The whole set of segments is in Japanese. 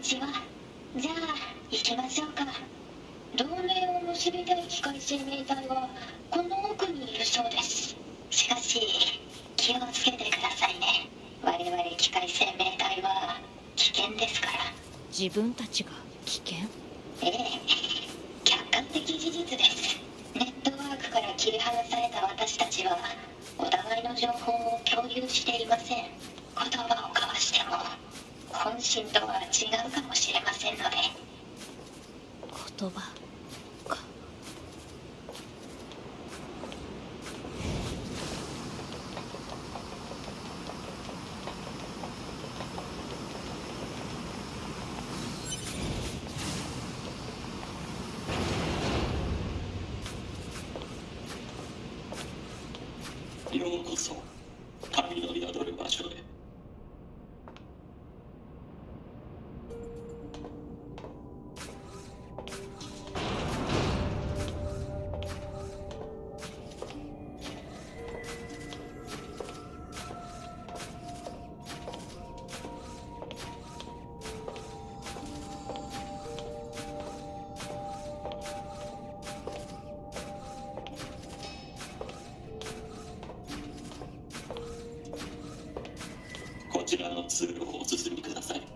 ちは。じゃあ行きましょうか。同盟を結びたい機械生命体はこの奥にいるそうです。しかし気をつけてくださいね。我々機械生命体は危険ですから。 自分たちが危険？ ええ、客観的事実です。ネットワークから切り離された私たちはお互いの情報を共有していません。言葉を交わしても本心とは違うかもしれませんので。 言葉か。 ようこそ神の宿る場所へ。こちらの通路をお進みください。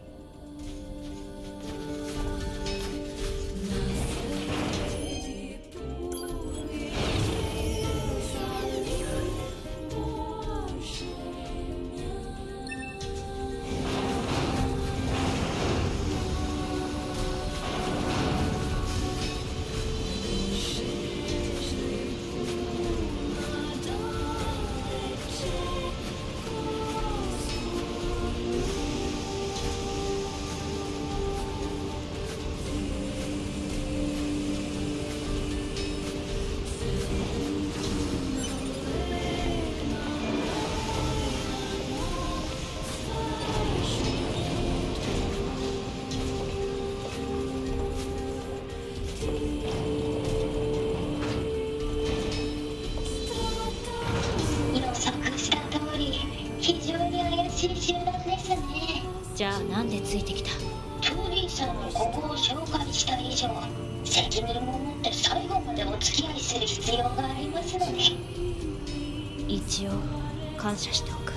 じゃあなんでついてきた？ トーリーさんのここを紹介した以上責任を持って最後までお付き合いする必要がありますので。 一応感謝しておく。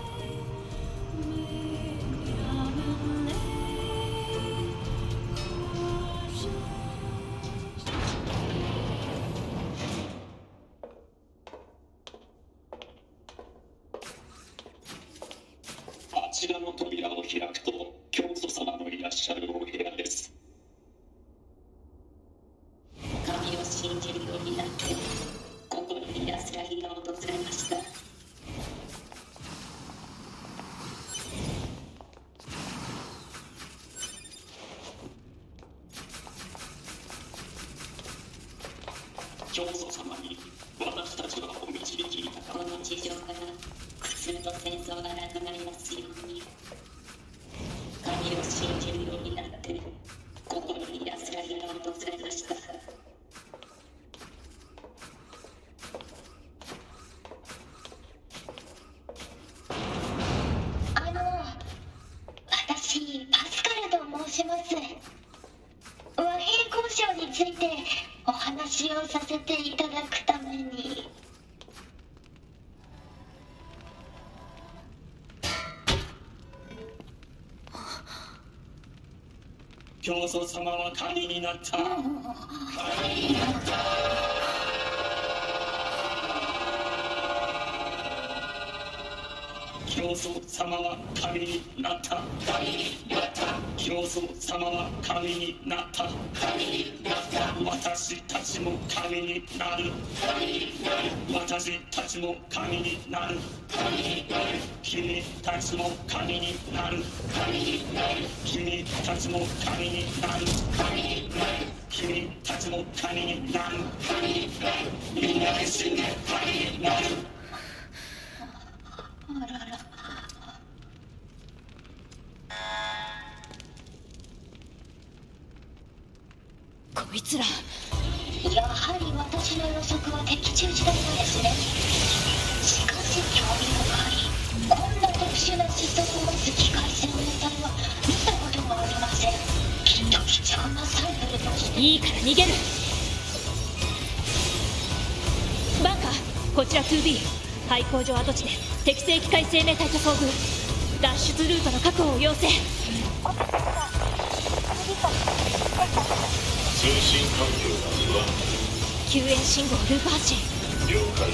あちらの扉を開くと教祖様のいらっしゃるお部屋です。 神を信じるようになって心に安らぎが訪れました。 教祖様に私たちはお導きいただこの地上から苦痛と戦争がなくなりますように。神を信じるようになって心に安らぎが訪れました。私パスカルと申します。和平交渉についてお話をさせていただくために。 教祖様は神になった。 神になった。 教祖様は神になった。 神になった。 教祖様は神になった。 神になった。 私たちも神になる。 神になる。 私たちも神になる。 神になる。 君たちも神になる。 神になる。 君たちも神になる。 神になる。 君たちも神になる。 神になる。 みんなで死んで神になる。 あらら。 こいつら。 やはり私の予測は的中したようですね。しかし興味深い。こんな特殊な思想を持つ機械生命体は見たことがありまいいから逃げる。バンカー、こちら 2B。 廃工場跡地で適正機械生命体と遭遇。脱出ルートの確保を要請。 通信環境が不安救援信号ループ発信。 了解。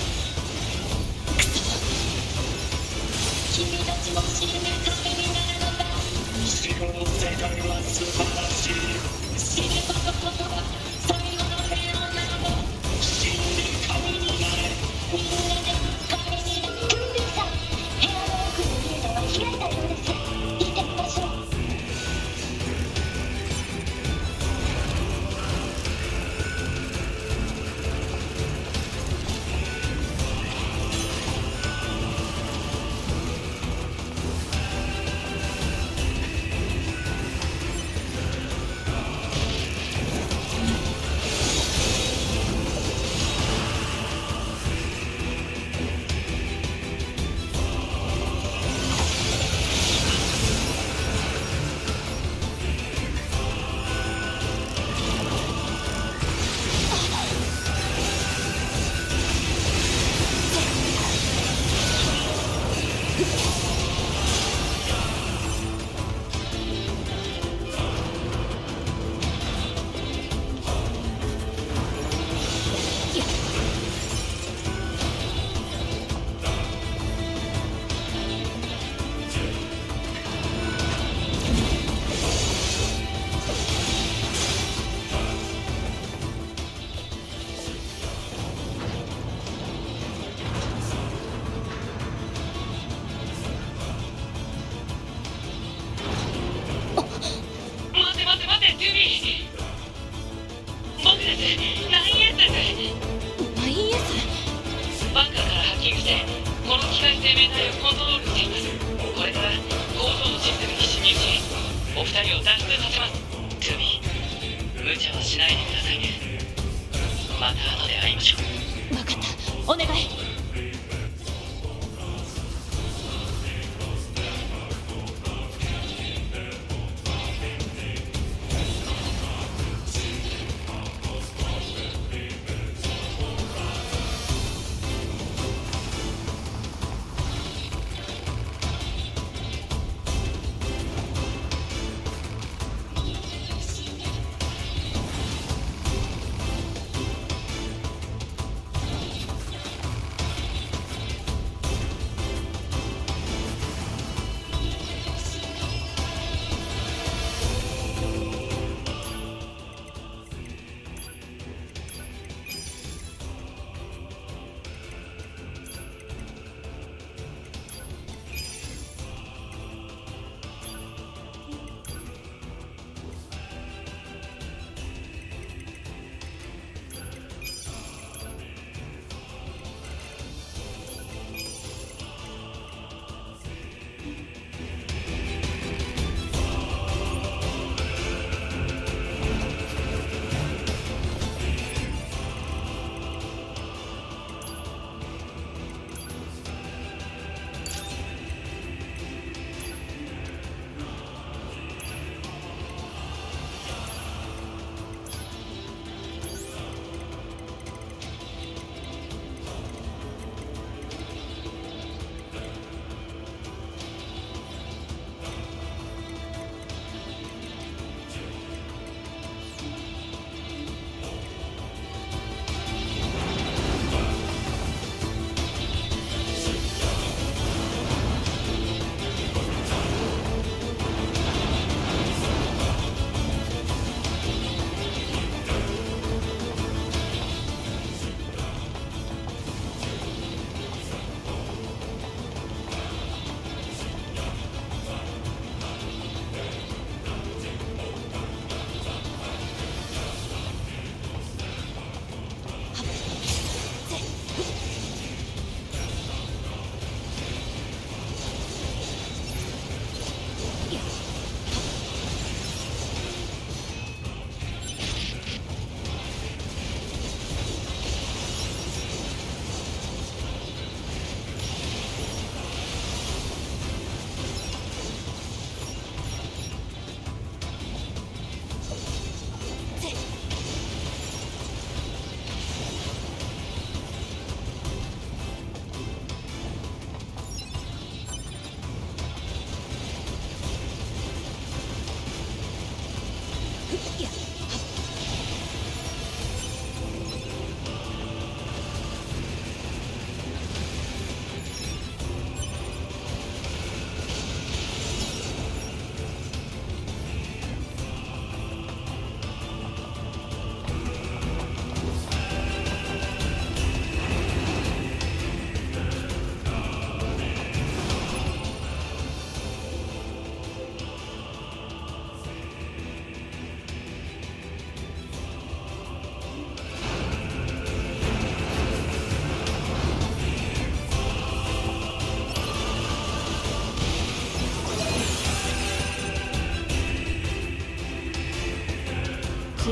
君たちも死ぬためになるのだ。 死後の世界は素晴らしい。 死ぬことは最後の平和なの。 死んで神になれ。 みんなで神になる。トゥービーさん、部屋の奥のゲートが開いたようです。行ってみましょう。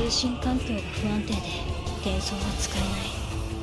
通信環境が不安定で転送が使えない。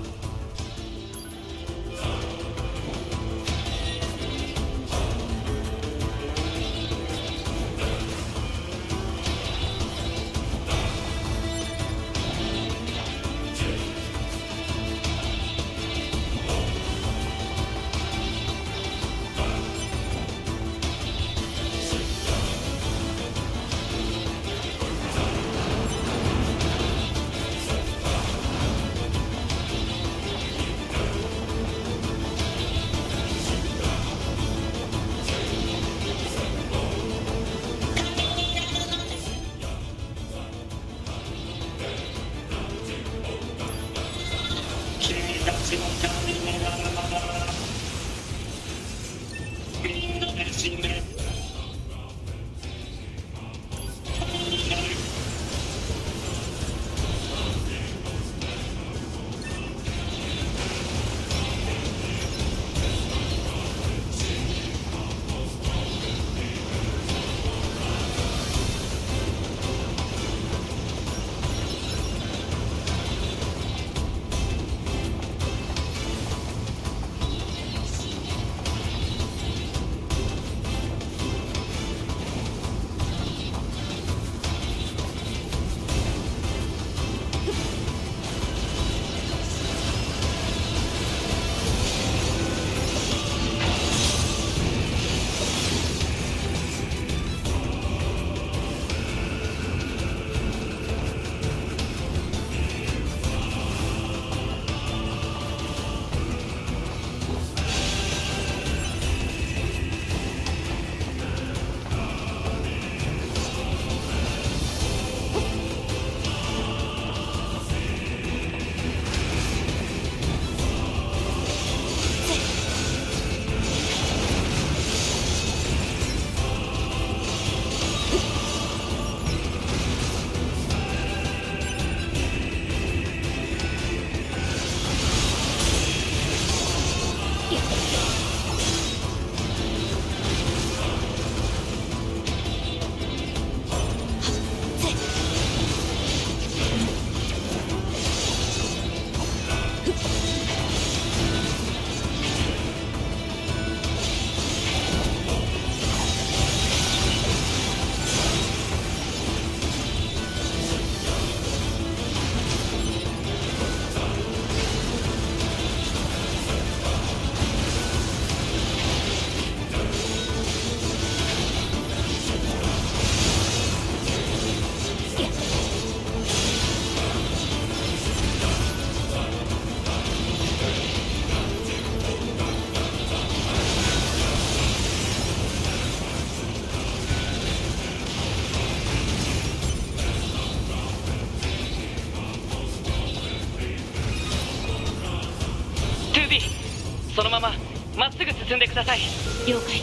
そのまままっすぐ進んでください。 了解。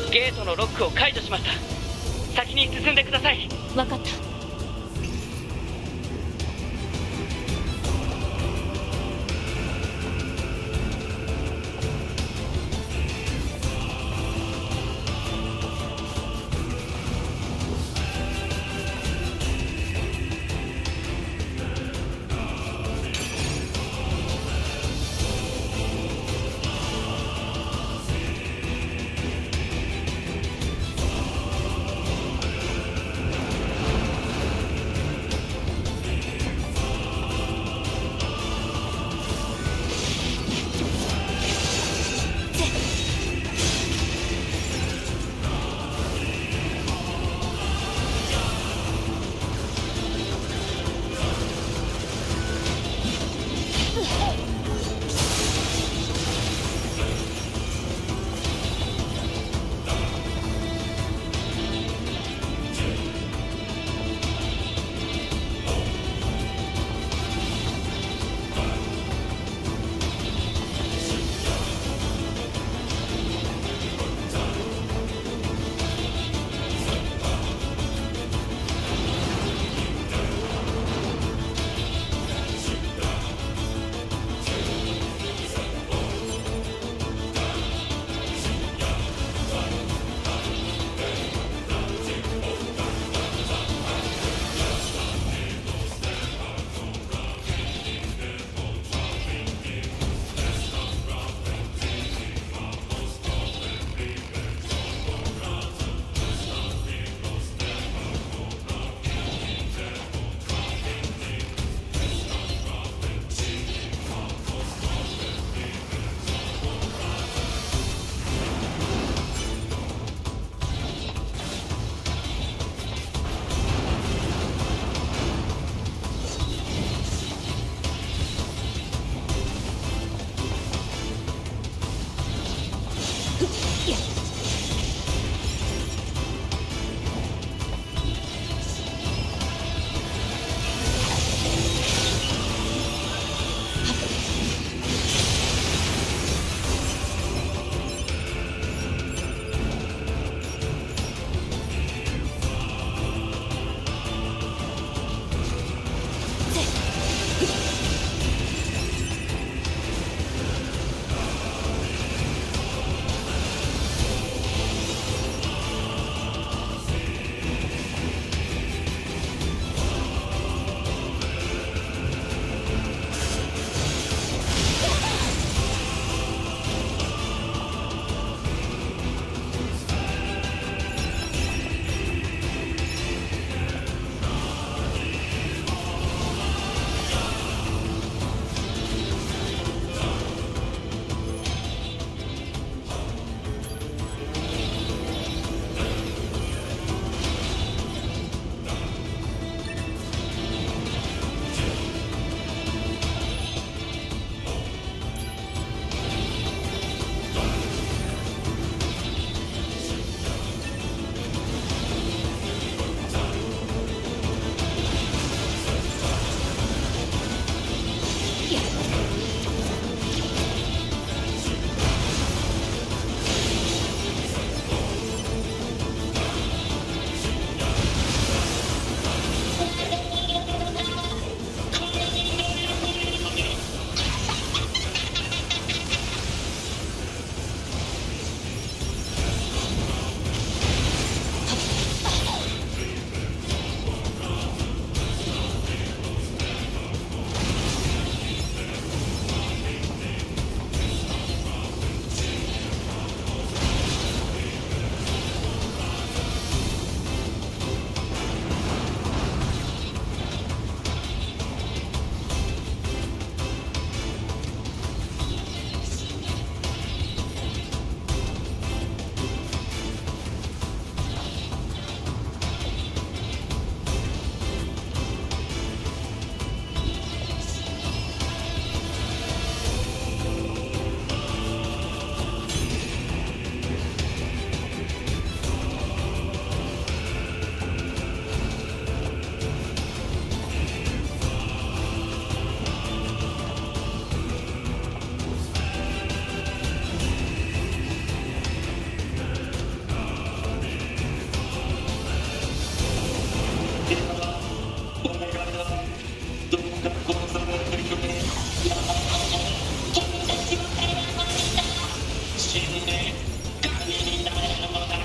ゲートのロックを解除しました。先に進んでください。 分かった。 になれるのだ。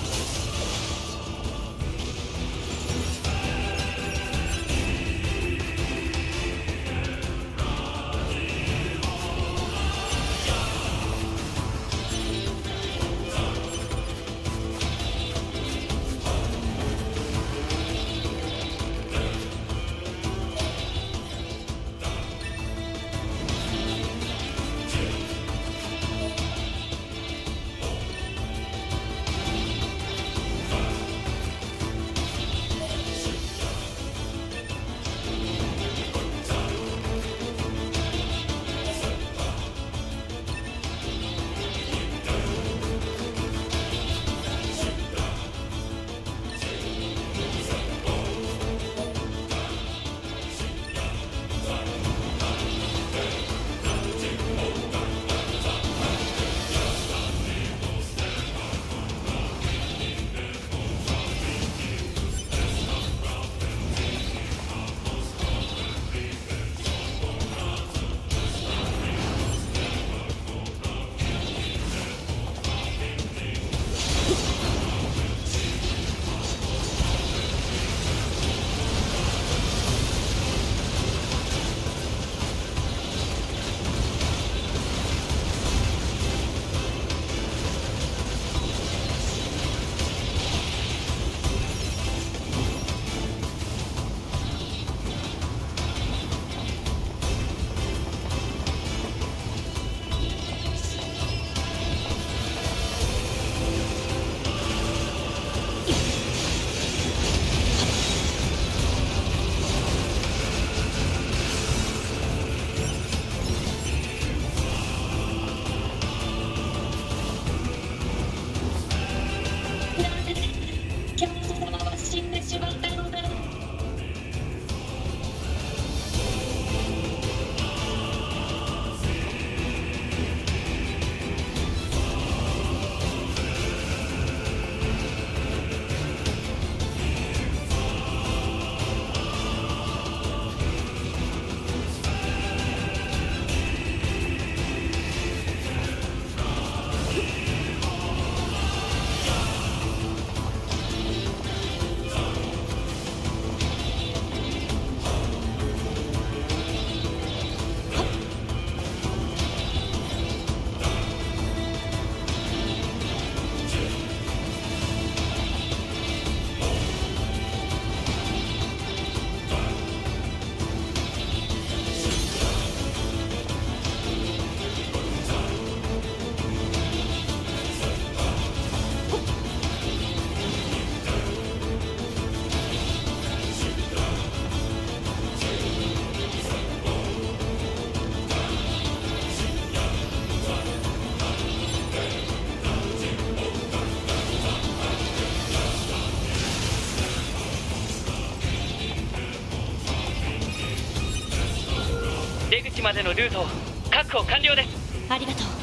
出口までのルートを確保完了です。 ありがとう。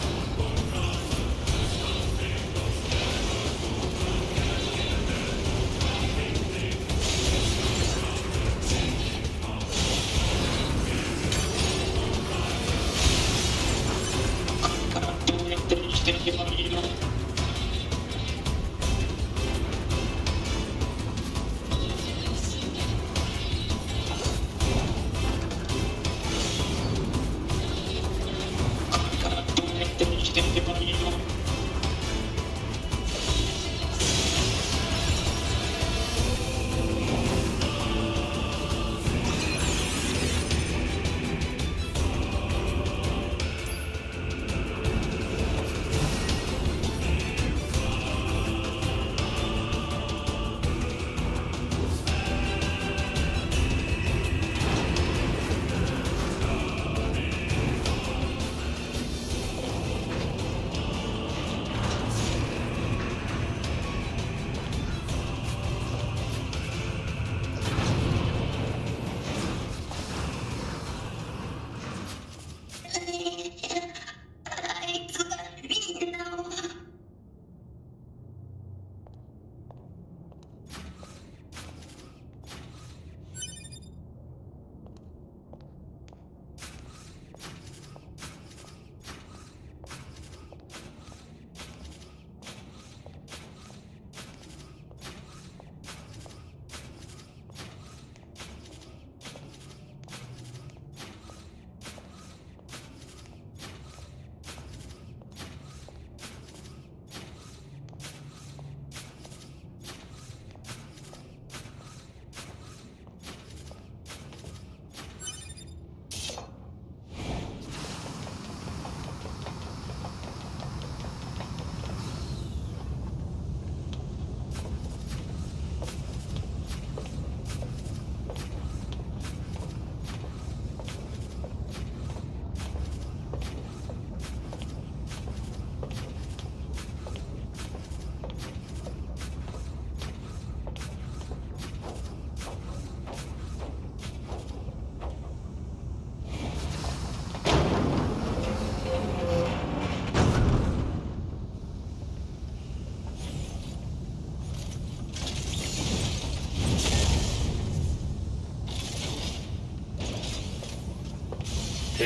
どうやって生きていけばいいの？どうやって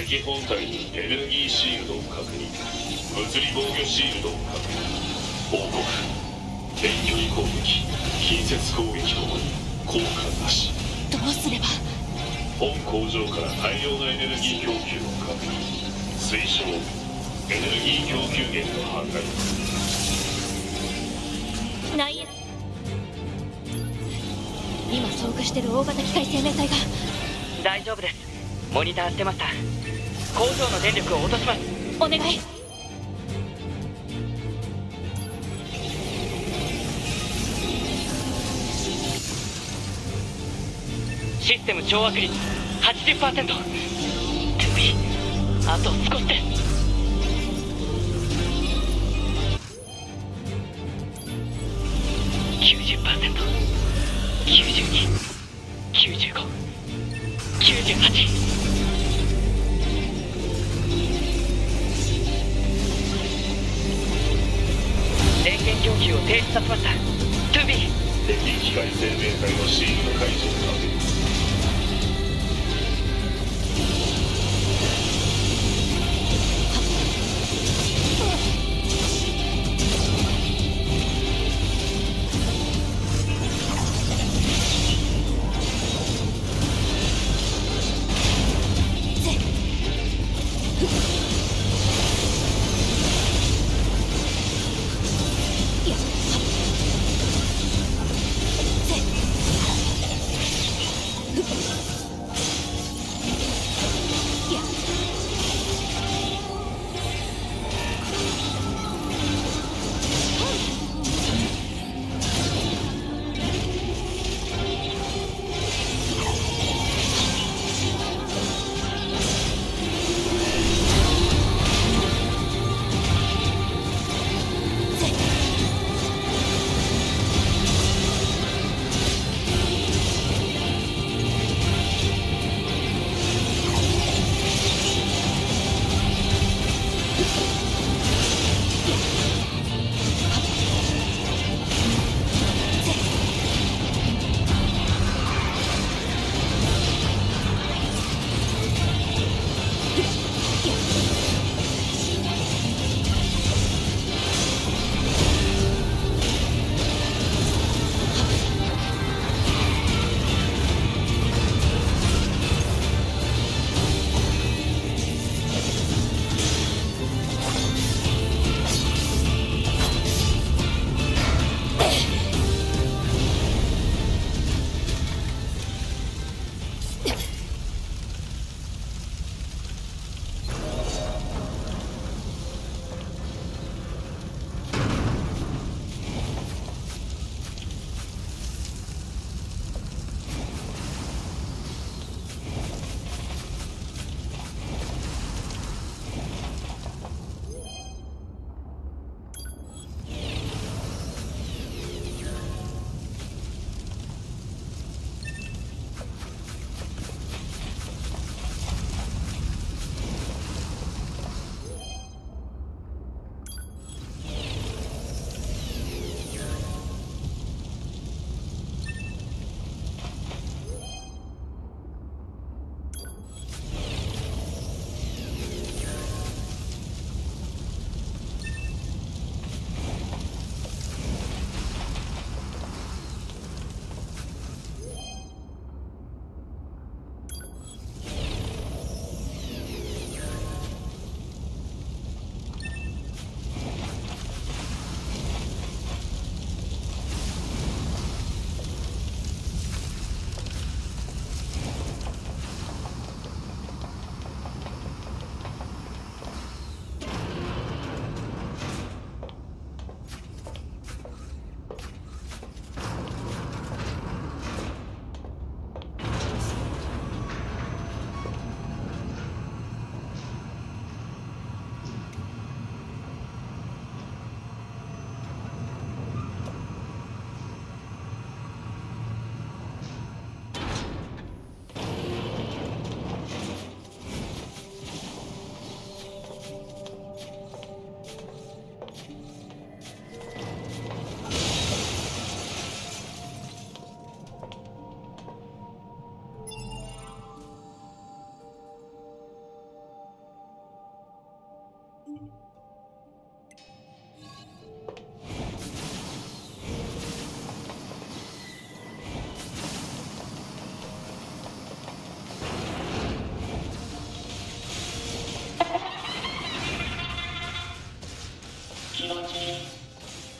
敵本体にエネルギーシールドを確認。物理防御シールドを確認。報告。遠距離攻撃、近接攻撃ともに効果なし。 どうすれば。 本工場から大量のエネルギー供給を確認。推奨エネルギー供給源の破壊。 内野今遭遇してる大型機械生命体が。 大丈夫です。モニターしてました。工場の電力を落とします。 お願い。 システム掌握率 80%。 2B あと少しです。90%、92、95、98。電源供給を停止させました。 2B 敵機械生命体のシールド解除を確認。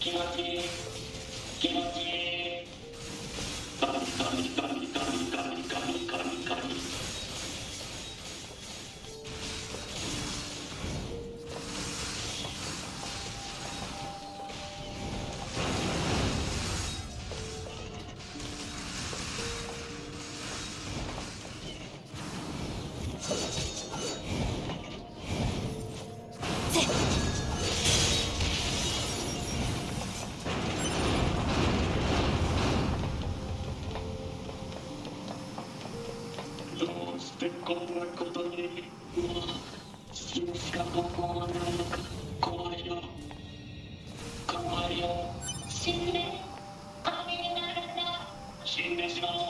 気持ちいい気持ちいいカリカリカリカリカリカリカリカリどうしてこんなことに死ぬしか方法はないのか怖いよ怖いよ死んで雨になるんだ。 死んでしまおう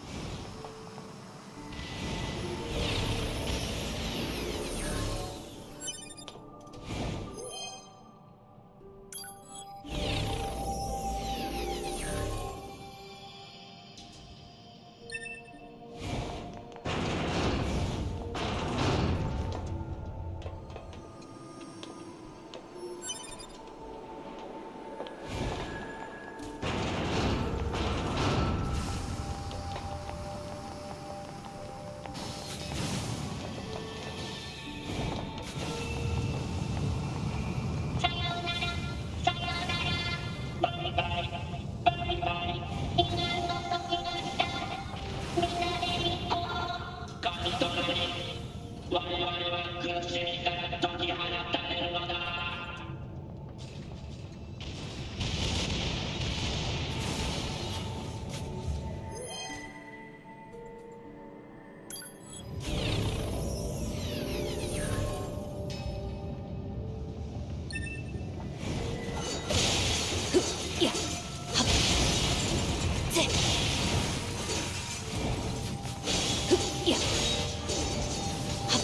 さようならさようなら。 バイバイバイバイ避難の時が来た。みんなで行こう。 神となり我々は苦しみから解き放たれるのだいやはっぜいやはっ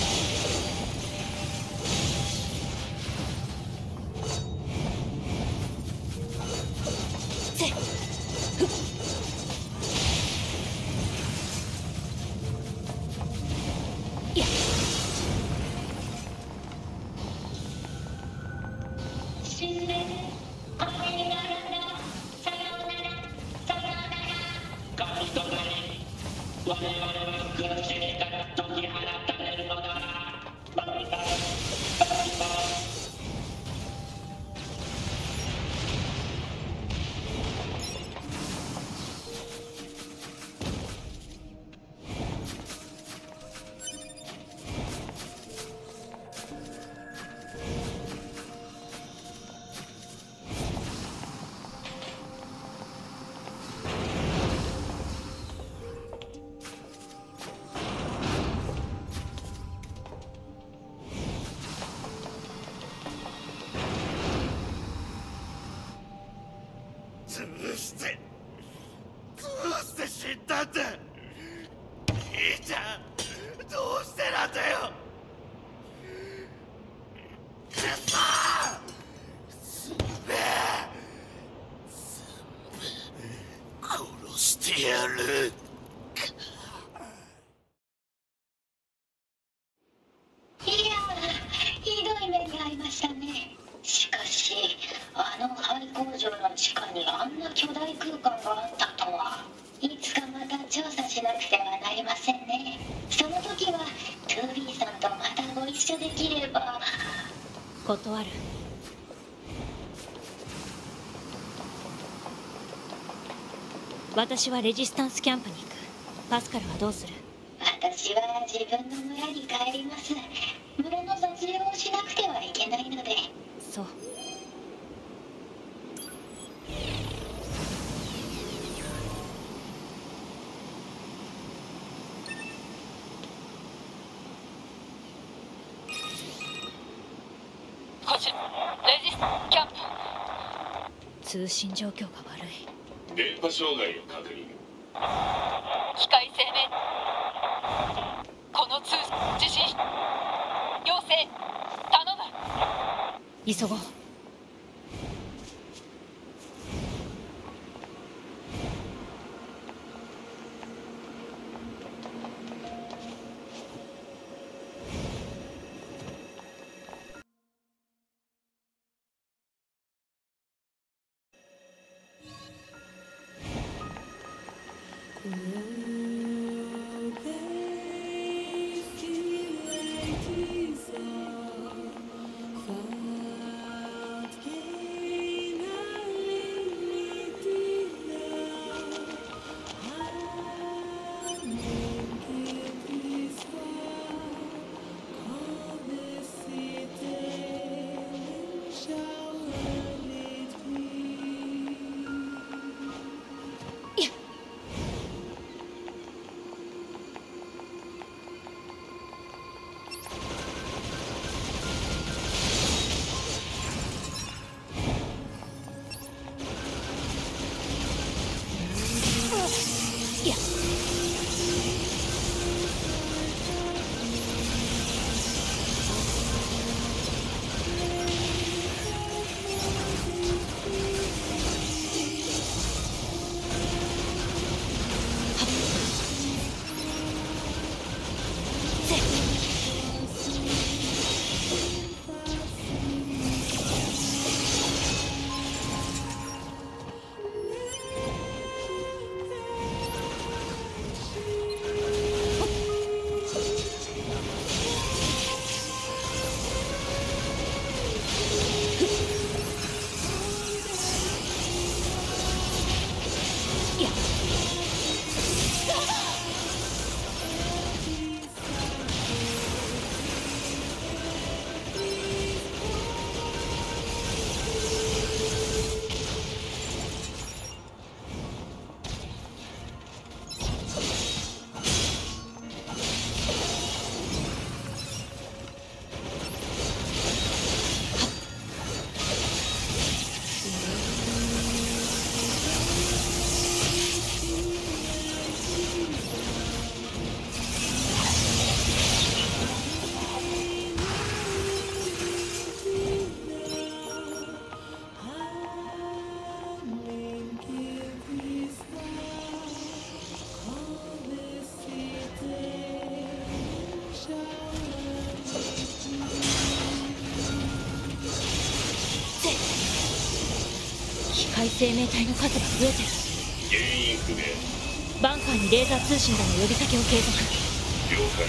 ぜいや死んで雨になるんだ。さようならさようなら。 神となり我々は苦しみから解き放たれるのだバイバイバイバイどうして死んだんだ兄ちゃんどうしてなんだよくそすべ殺してやるいやー、ひどい目に遭いましたね。しかしあの廃工場の地下にあんな巨大空間があったとは。いつかまた調査しなくてはなりませんね。その時は 2B さんとまたご一緒できれば。 断る私はレジスタンスキャンプに行くパスカルはどうする私は自分の村に帰ります。村の雑用をしなくてはいけないので。 そうこちらレジスキャンプ通信状況が悪い電波障害を確認機械生命この通地震要請頼む急ごう機械生命体の数が増えてる。 原因不明。 バンカーにレーザー通信での呼びかけを継続。 了解。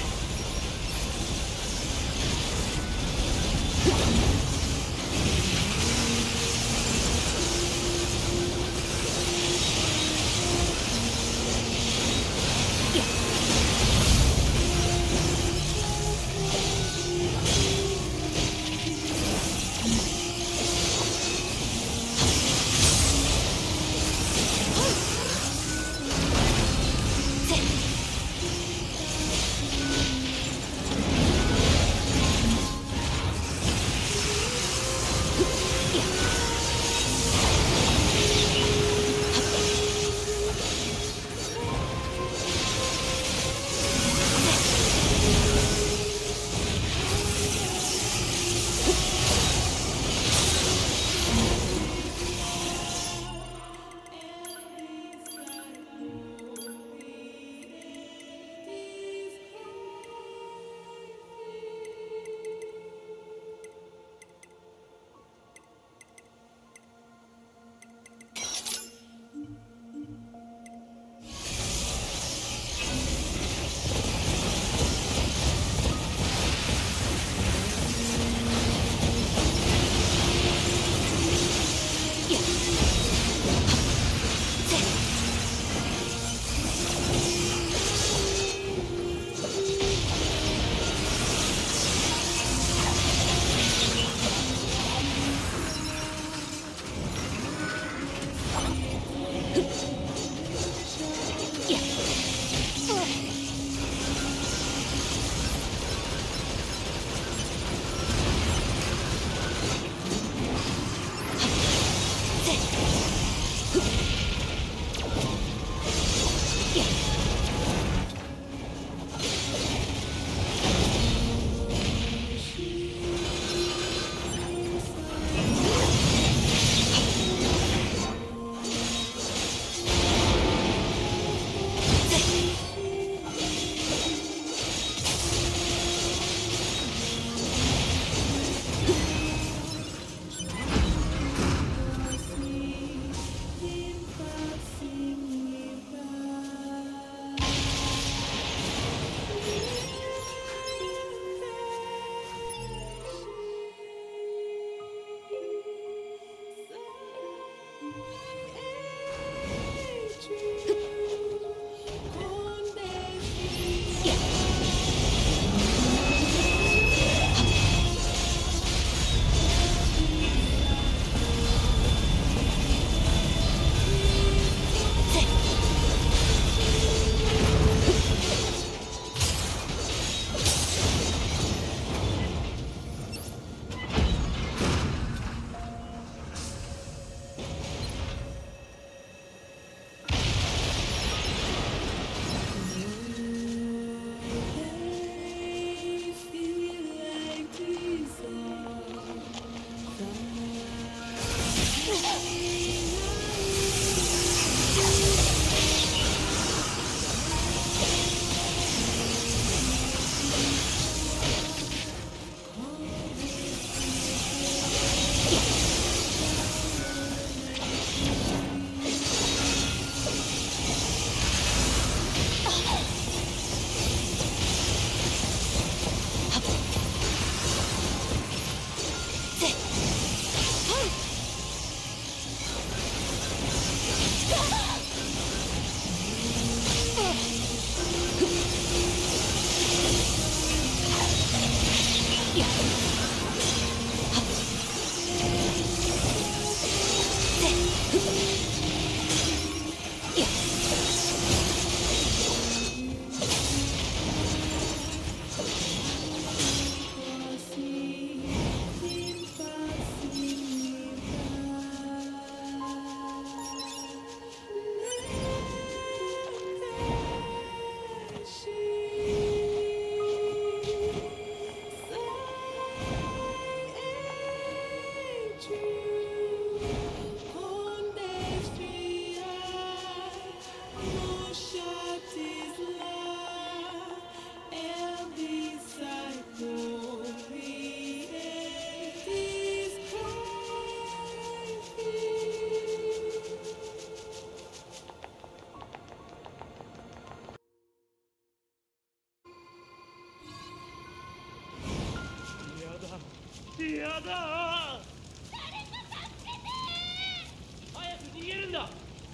げるんだ。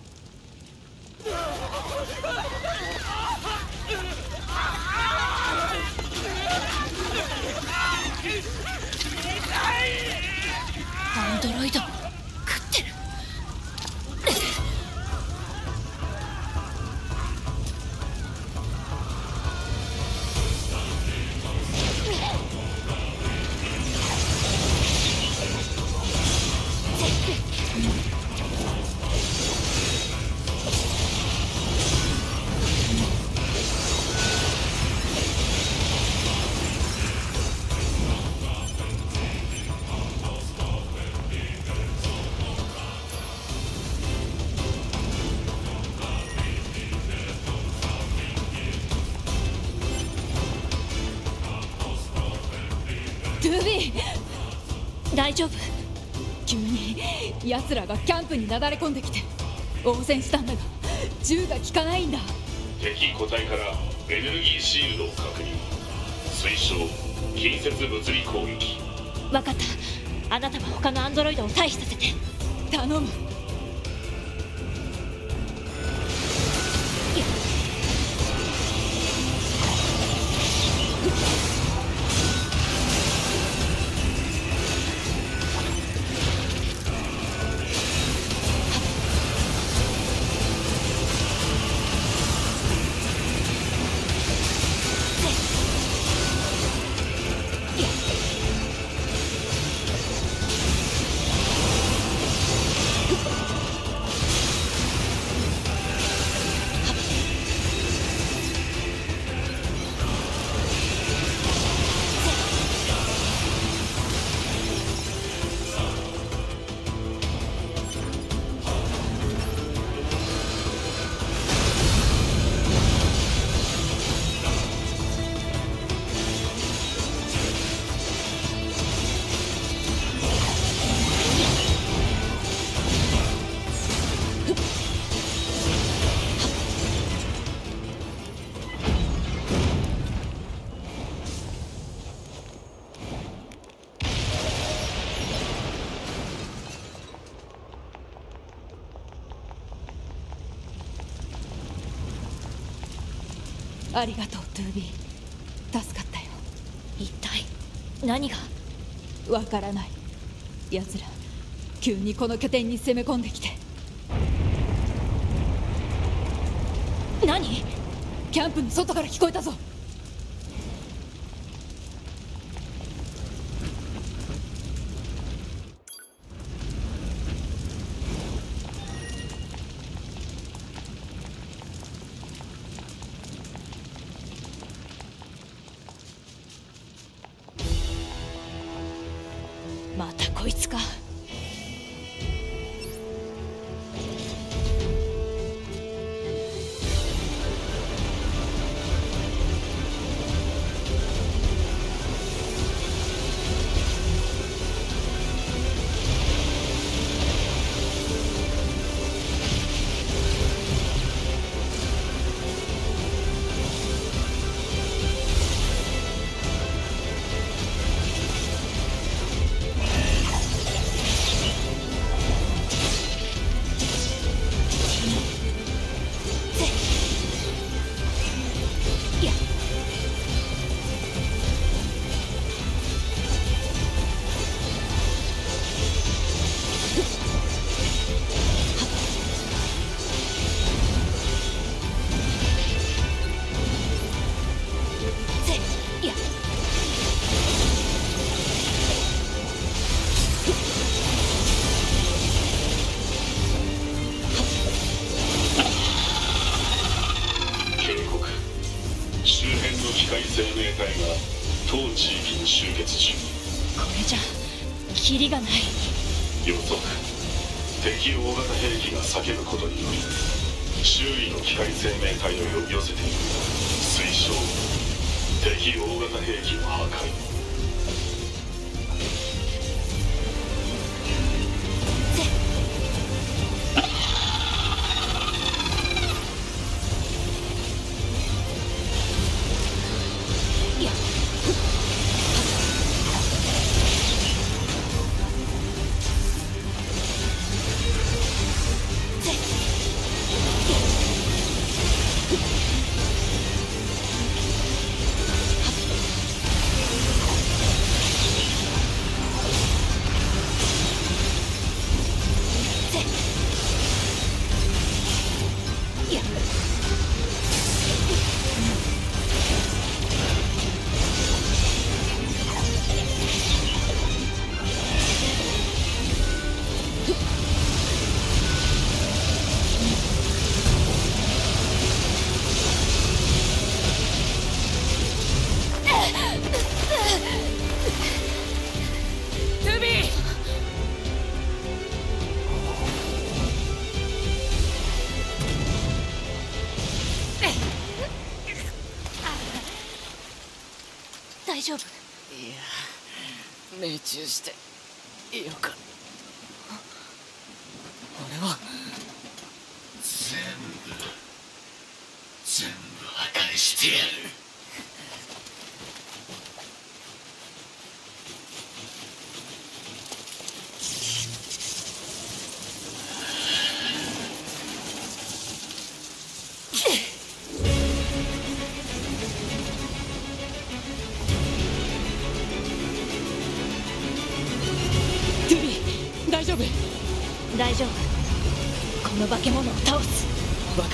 アンドロイド食ってる。大丈夫？ 急に奴らがキャンプになだれ込んできて応戦したんだが銃が効かないんだ。 敵個体からエネルギーシールドを確認。推奨近接物理攻撃。 分かった。あなたは他のアンドロイドを退避させて。 頼む。ありがとう 2B。 助かったよ。 一体何が？ わからない。奴ら急にこの拠点に攻め込んできて。 何？ キャンプの外から聞こえたぞ。 またこいつか。 当地域に集結中。 これじゃキリがない。 予測敵大型兵器が叫ぶことにより周囲の機械生命体を呼び寄せている。推奨敵大型兵器の破壊。 いや大丈夫？ いや、命中していいのか。俺は全部破壊してやる。 大丈夫。この化け物を倒す。 分かった。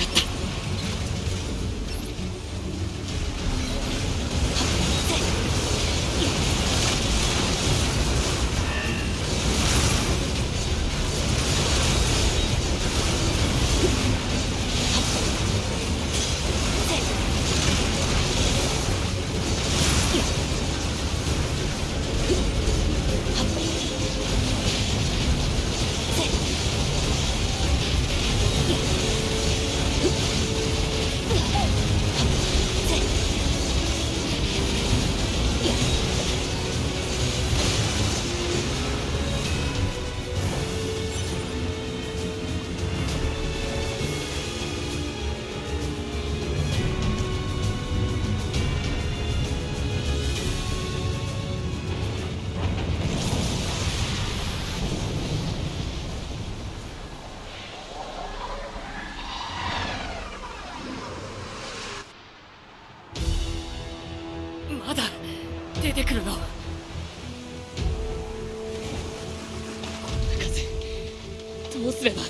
まだ出てくるの？こんな風どうすれば。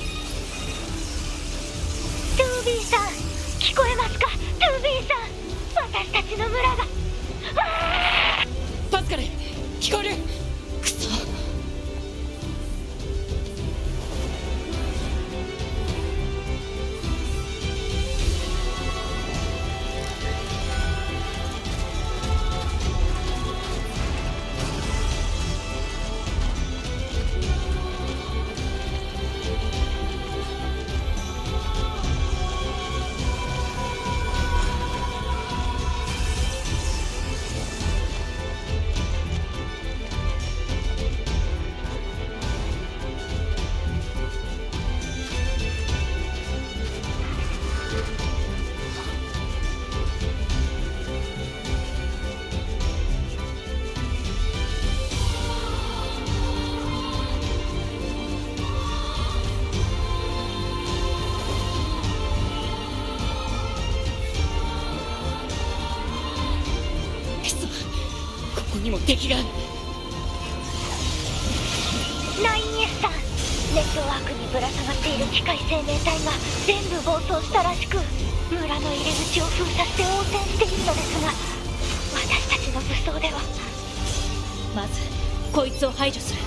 トゥービーさん、聞こえますか？トゥービーさん、私たちの村が。 パスカル、聞こえる？くそ。ここにも敵が。 9S さん、ネットワークにぶら下がっている機械生命体が全部暴走したらしく、村の入り口を封鎖して応戦しているのですが、私たちの武装では。 まずこいつを排除する。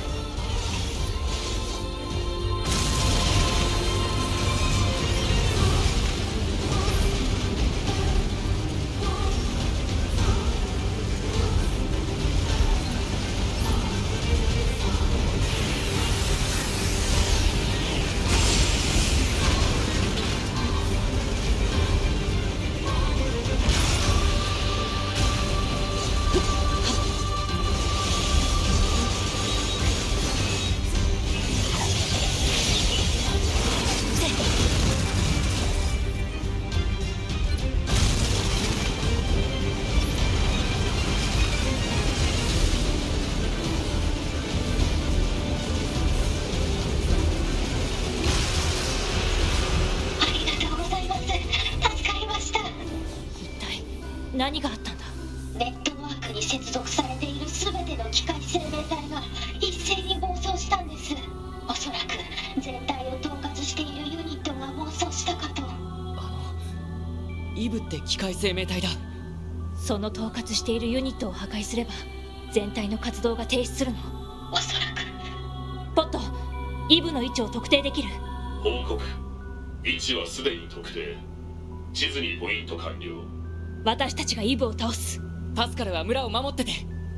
何があったんだ？ ネットワークに接続されている全ての機械生命体が一斉に暴走したんです。おそらく全体を統括しているユニットが暴走したかと。 イブって機械生命体だ。 その統括しているユニットを破壊すれば全体の活動が停止するの。 おそらく。 ポット、イブの位置を特定できる？ 報告。位置はすでに特定。地図にポイント完了。 私たちがイブを倒す。 パスカルは村を守ってて。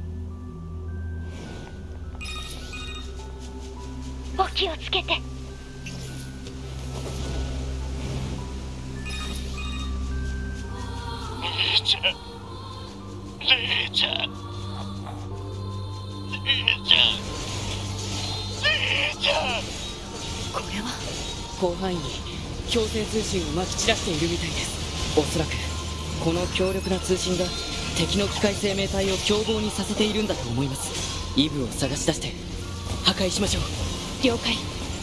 お気をつけて。 姉ちゃん、姉ちゃん、姉ちゃん、姉ちゃん。 これは広範囲に強制通信をまき散らしているみたいです。おそらくこの強力な通信が敵の機械生命体を凶暴にさせているんだと思います。イブを探し出して破壊しましょう。 了解。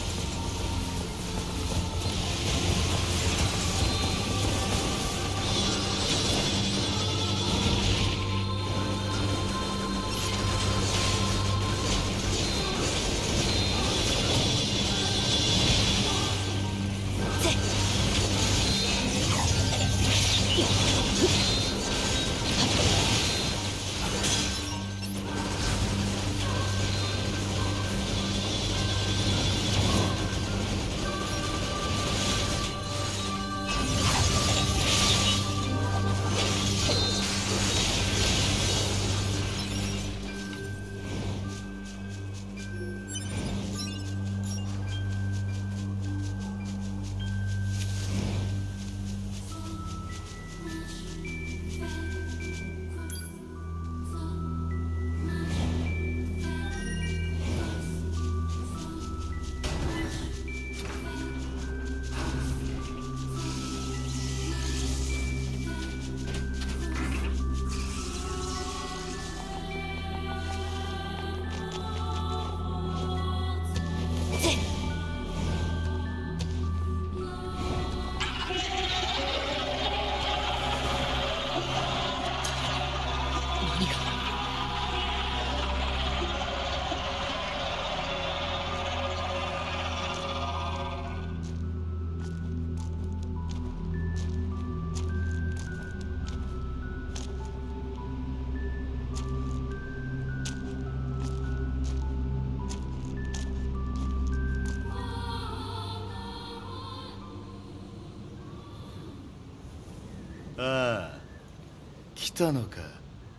ああ、来たのか。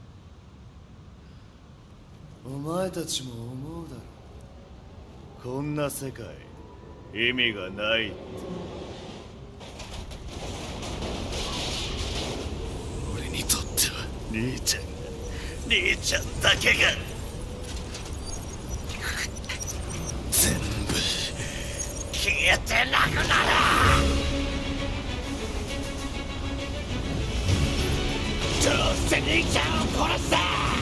お前たちも思うだろ。こんな世界意味がないって。俺にとっては兄ちゃんだけが全部消えてなくなる。どうせ兄ちゃんを殺す。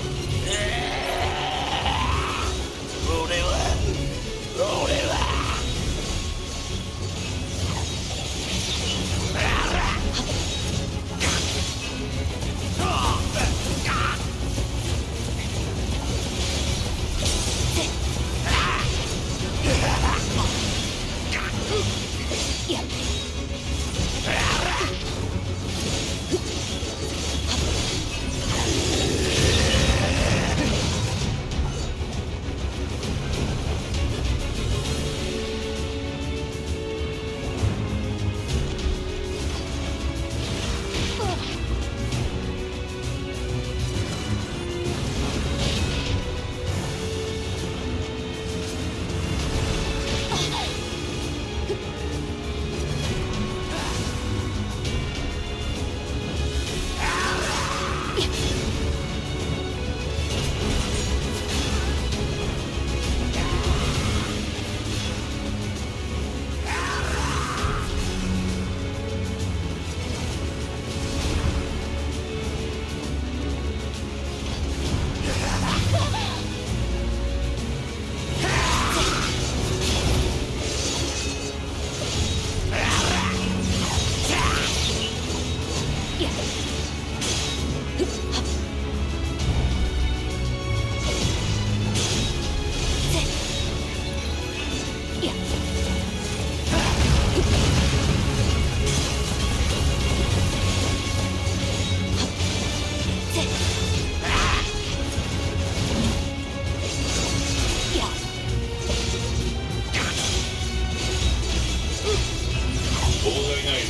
俺は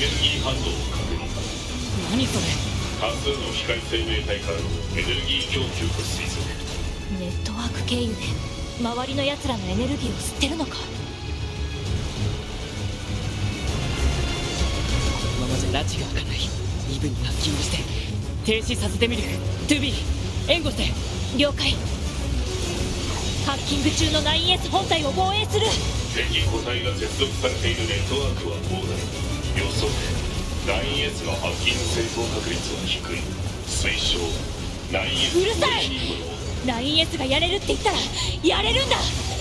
ネルギー反応を確認。 何それ。 多数の機械生命体からのエネルギー供給と推測。 ネットワーク経由で周りの奴らのエネルギーを吸ってるのか。 このままじゃ拉致が開かない。イブにハッキングして停止させてみる。トゥービー援護して。 了解。ハッキング中の 9S 本体を防衛する。 敵個体が接続されているネットワークは膨大。予測 9S のハッキング成功確率は低い。推奨 9S うるさい。9S がやれるって言ったらやれるんだ。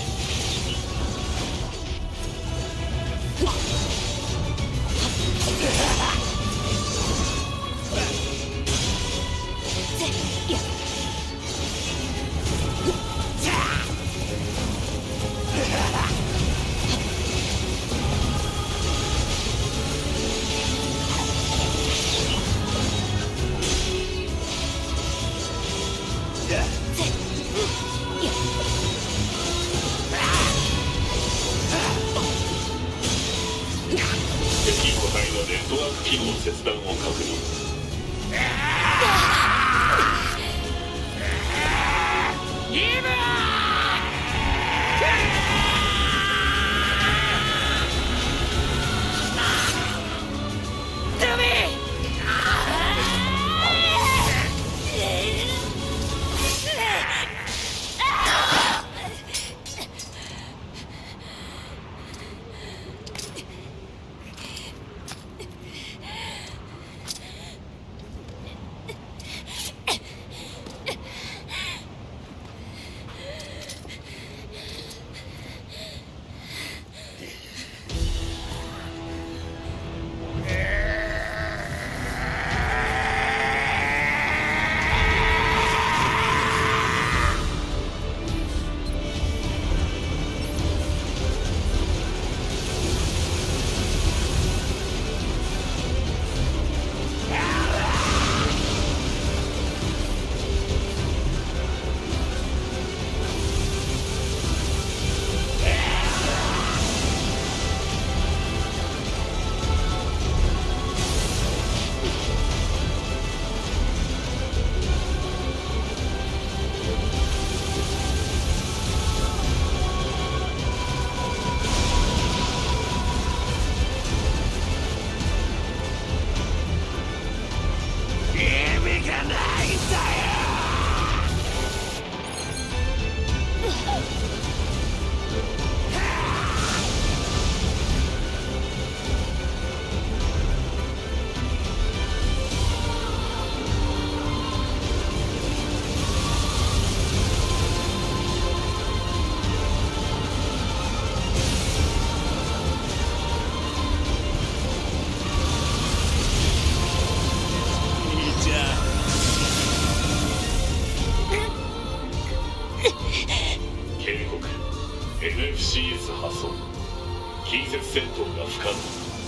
敵個体のネットワーク機能切断を確認。NFCS 破損。近接戦闘が不可能。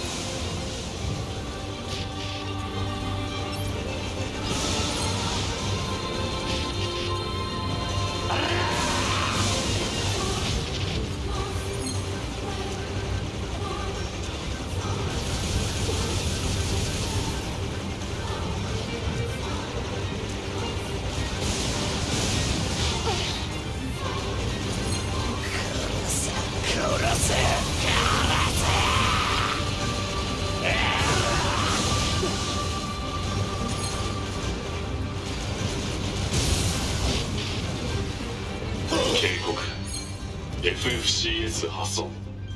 警告 FFCS 破損。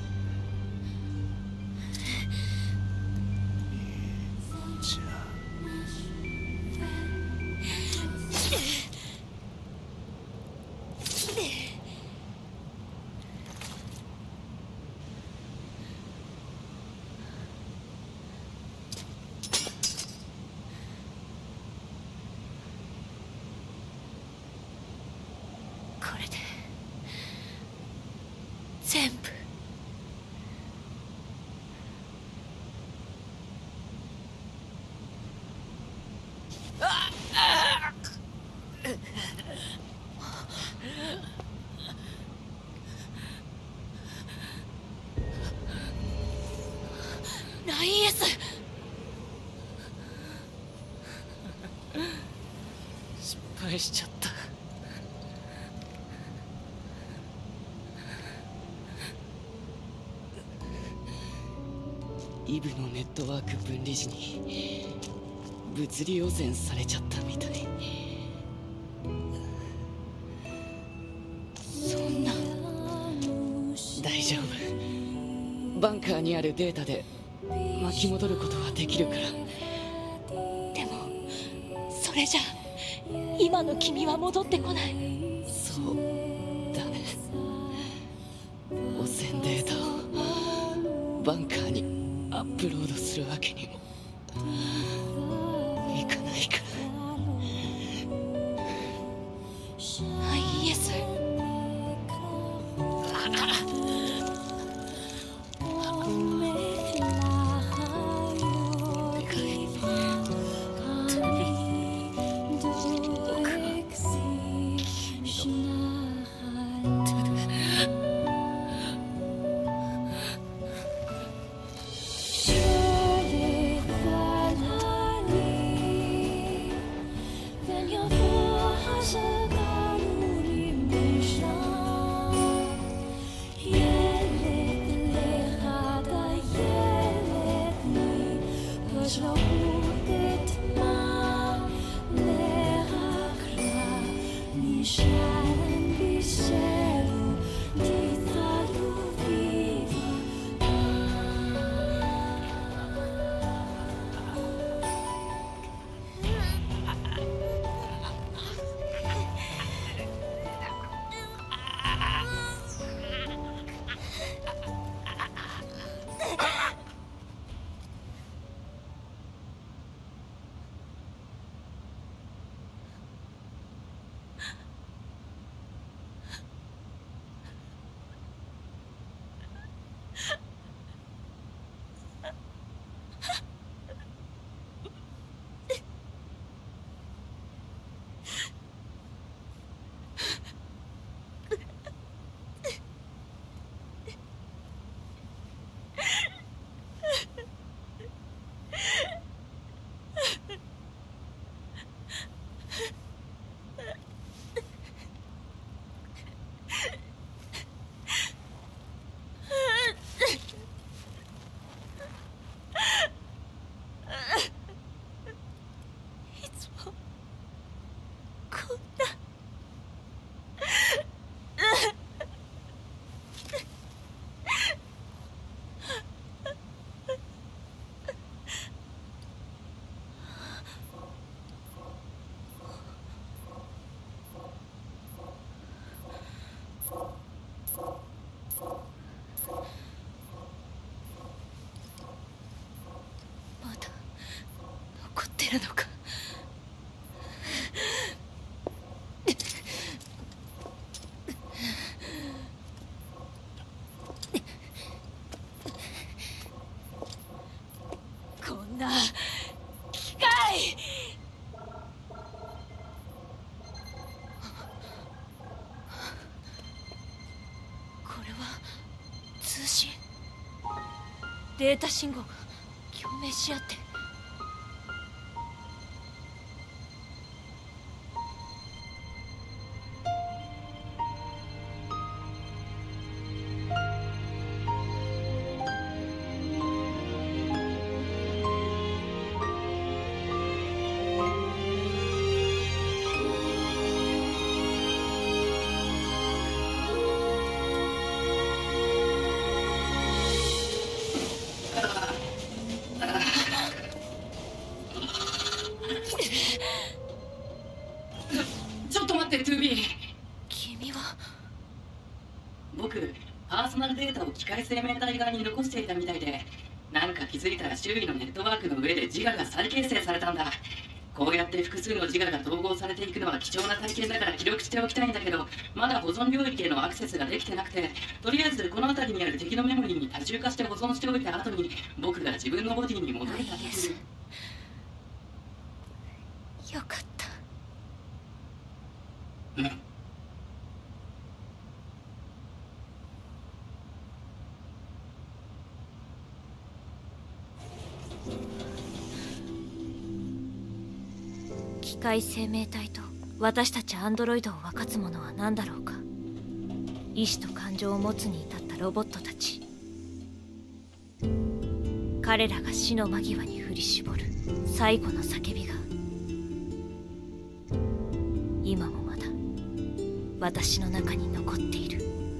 これで全部。9S 返しちゃった。イブのネットワーク分離時に物理汚染されちゃったみたい。 そんな。 大丈夫。バンカーにあるデータで巻き戻ることはできるから。 でもそれじゃ今の君は戻ってこない。 そうだね。汚染データをバンカーにアップロードするわけにもいかないから。 イエス。るのか。こんな機械。これは通信。データ信号が共鳴し合って。 ちょっと待って、2B。 君は。 僕、パーソナルデータを機械生命体側に残していたみたいで、なんか気づいたら周囲のネットワークの上で自我が再形成されたんだ。こうやって複数の自我が統合されていくのは貴重な体験だから記録しておきたいんだけど、まだ保存領域へのアクセスができてなくて、とりあえずこの辺りにある敵のメモリーに多重化して保存しておいた後に、僕が自分のボディに戻れた時に。 よかった。 うん。 機械生命体と私たちアンドロイドを分かつものは何だろうか。意志と感情を持つに至ったロボットたち。彼らが死の間際に振り絞る最後の叫びが今もまだ私の中に残っている。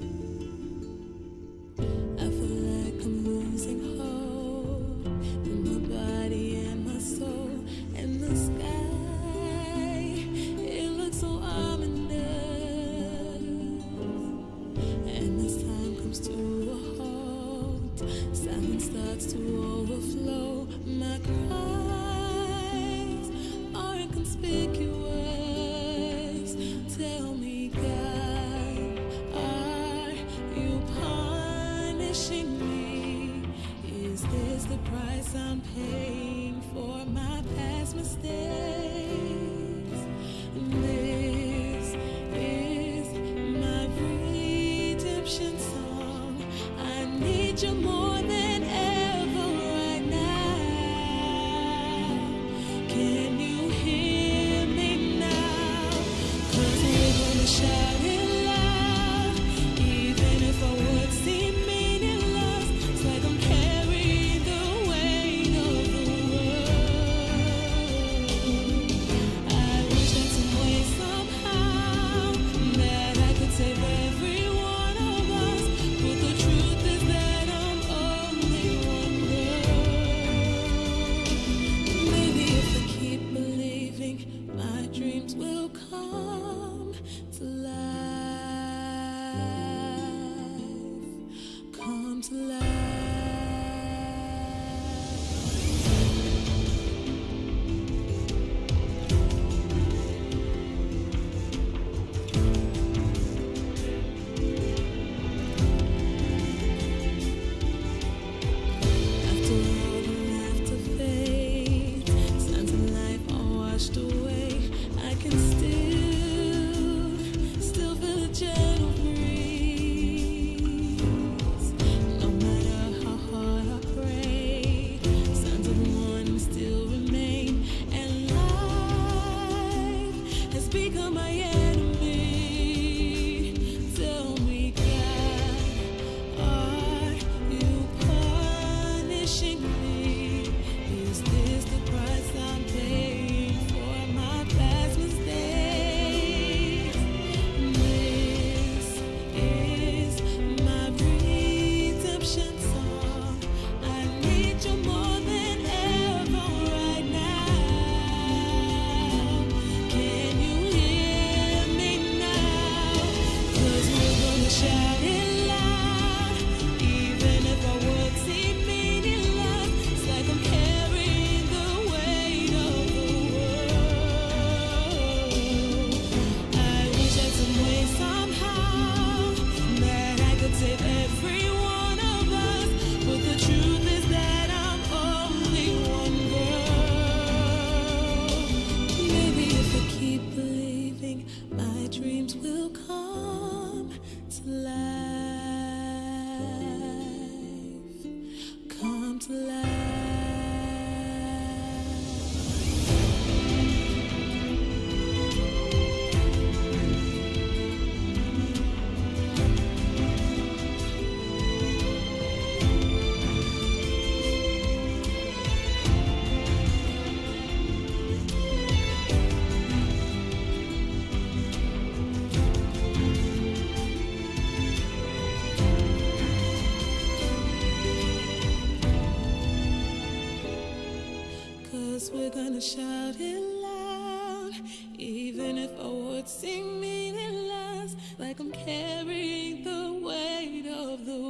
We're gonna shout it loud, even if our words seem meaningless, like I'm carrying the weight of the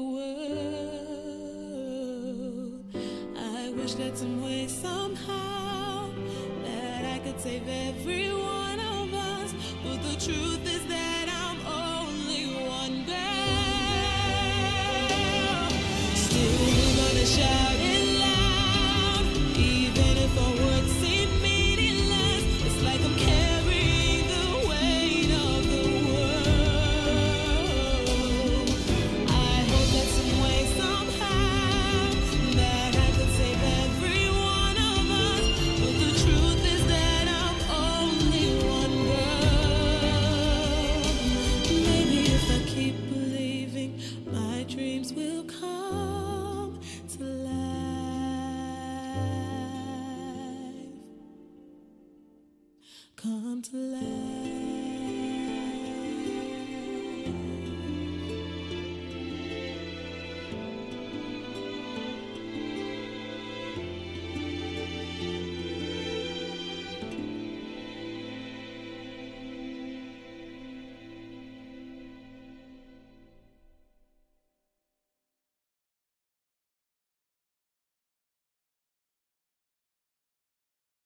world. I wish that some way, somehow, that I could save every one of us, but the truth is